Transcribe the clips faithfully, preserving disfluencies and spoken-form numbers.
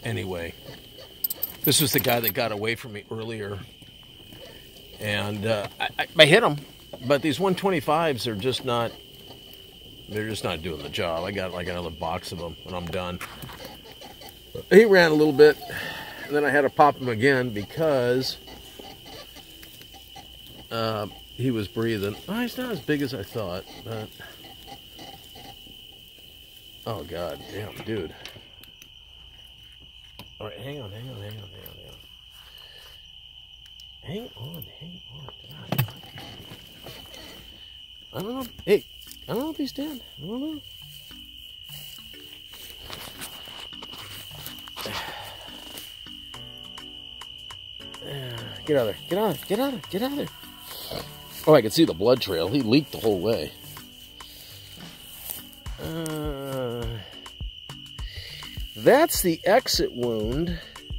Anyway, this was the guy that got away from me earlier. And uh, I, I, I hit him. But these one twenty-fives are just not, they're just not doing the job. I got like another box of them and I'm done. He ran a little bit. And then I had to pop him again because uh, he was breathing. Oh, he's not as big as I thought, but... Oh, God. Damn, dude. All right, hang on, hang on, hang on, hang on, hang on. Hang on, hang on. God. I don't know. Hey, I don't know if he's dead. I don't know. Get out of there. Get out of there. Get out of there. Get out of there. Oh, I can see the blood trail. He leaked the whole way. Uh, that's the exit wound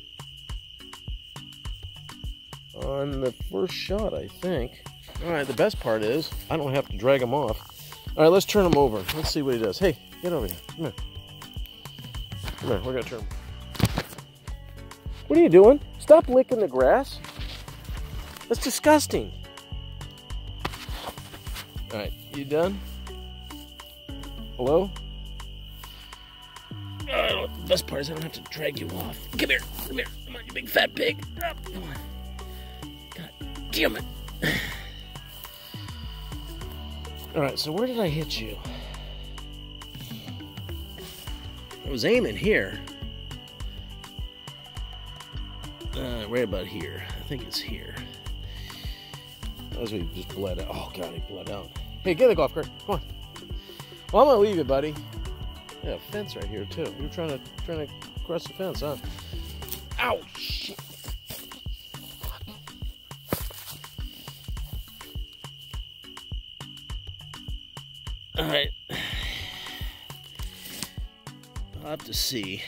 on the first shot, I think. All right, the best part is I don't have to drag him off. All right, let's turn him over. Let's see what he does. Hey, get over here. Come here. Come here. We're going to turn him. What are you doing? Stop licking the grass. That's disgusting. All right, you done? Hello? Oh, the best part is I don't have to drag you off. Come here, come here. Come on, you big fat pig. Oh, come on. God damn it. All right, so where did I hit you? I was aiming here. Uh, right about here. I think it's here. As we just bled out. Oh, God, he bled out. Hey, get the golf cart. Come on. Well, I'm going to leave you, buddy. Yeah, a fence right here, too. You're trying to, trying to cross the fence, huh? Ow, shit. All right. I'll have to see.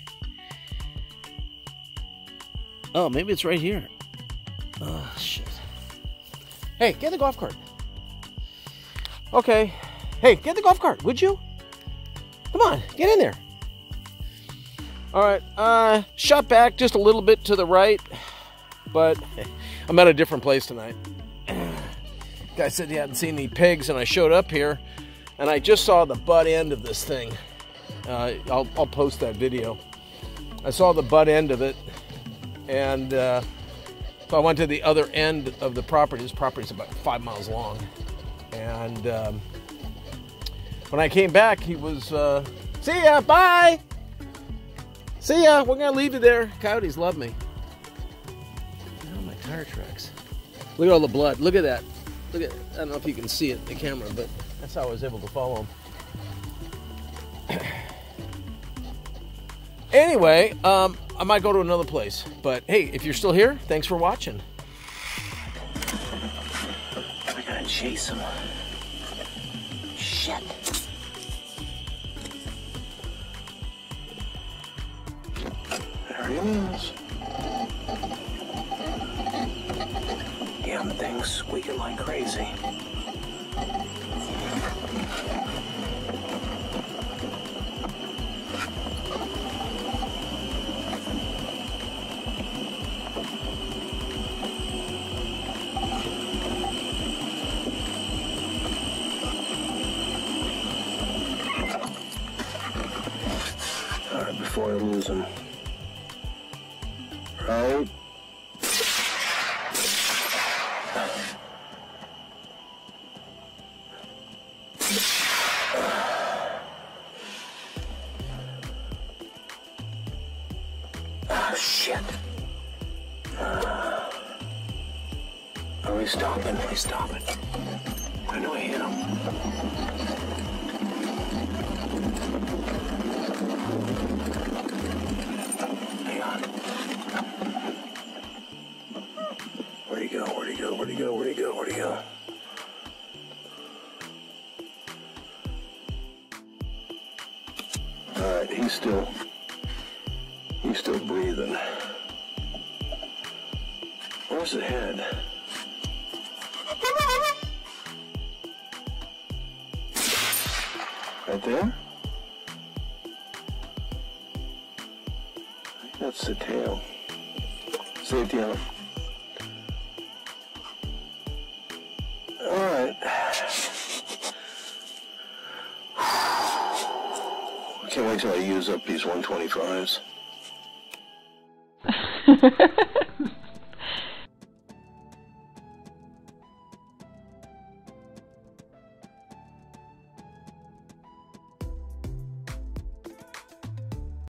Oh, maybe it's right here. Oh, shit. Hey, get the golf cart. Okay. Hey, get the golf cart, would you? Come on, get in there. All right. Uh, shot back just a little bit to the right, but I'm at a different place tonight. Guy said he hadn't seen any pigs, and I showed up here, and I just saw the butt end of this thing. Uh, I'll, I'll post that video. I saw the butt end of it. And uh, so I went to the other end of the property. This property is about five miles long. And um, when I came back, he was, uh, see ya, bye. See ya, we're going to leave you there. Coyotes love me. Oh, my tire tracks. Look at all the blood. Look at that. Look at, I don't know if you can see it in the camera, but that's how I was able to follow him. Anyway, um, I might go to another place. But hey, if you're still here, thanks for watching. I gotta chase him. Shit. There he is. Damn thing's squeaking like crazy. Before I lose him. Right? Oh, shit. Uh, are we stopping? Are we stopping? I know I hit him. Where'd he go? Where'd he go? Where'd he go? Where'd he go? Where'd he go? All right, he's still, he's still breathing. Where's the head? Right there? That's the tail. Save tail. Alright. I can't wait till I use up these one twenty-fives.